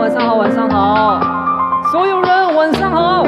晚上好，晚上好，所有人晚上好。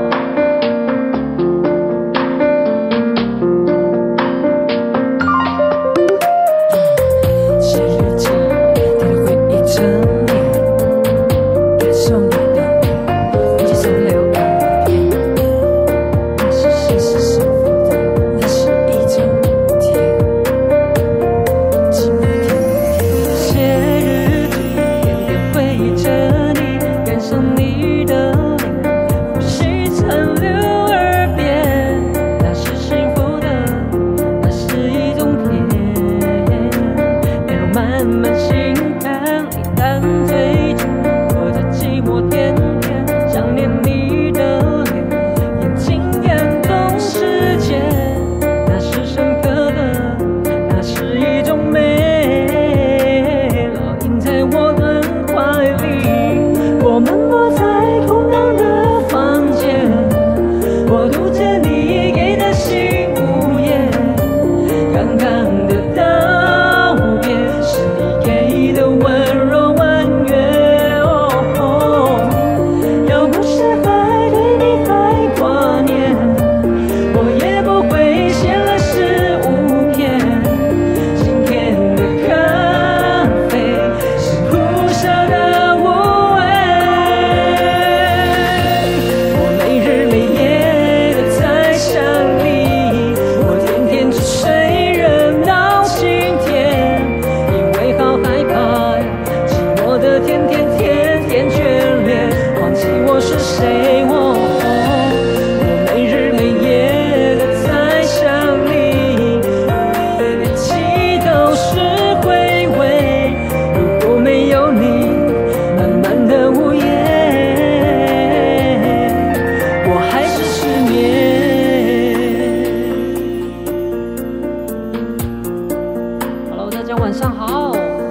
写日记，带着回忆整理，感受你的脸，日记上留影片，那是现实生活的，那是一种甜。寂寞甜，写日记，点点回忆着你，感受你的脸，呼吸残留耳边，那是幸福的，那是一种甜。面容慢慢心看，你淡醉着我的寂寞甜甜，想念你的脸，眼睛感动世界，那是深刻的，那是一种美，烙印在我的怀里。我们不在空荡的房间，我读着你给的信午夜，刚刚的道别是你给的温柔婉约。要不是还对你还挂念，我也不会写了15篇。今天的咖啡是苦涩的无味，我没日没夜的在想你，我天天只睡热闹今天，因为好害怕呀，寂寞的天天天天眷恋，忘记我是谁。我没日没夜的在想你，每期都是回味。如果没有你，漫漫的午夜，我还是失眠。Hello， 大家晚上好。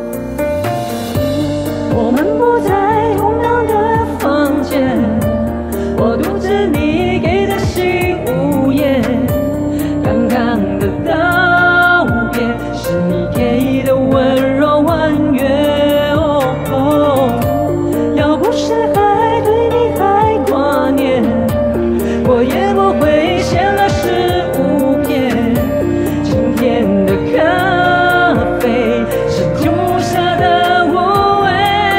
我们不在同样的房间，我读着你给的信午夜，刚刚的道别是你给的温柔婉约。要不是还对你还挂念，我也不会写了15篇。今天的咖啡是苦涩的无味，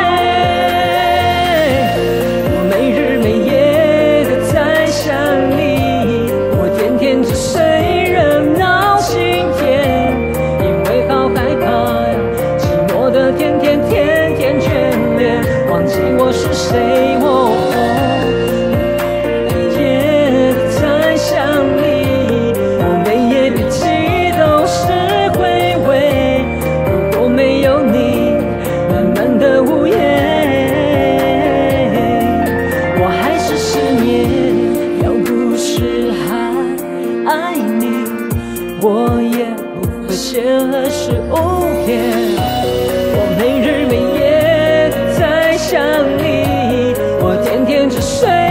我没日没夜的在想你，我天天只睡热闹今天，因为好害怕呀，寂寞的天天天天眷恋，忘记我是谁。我夜的在想你，我每夜笔记都是回味。如果没有你，漫漫的午夜，我还是失眠。要不是还爱你，我也不会写了15篇。我没日没夜的在想你，我天天只睡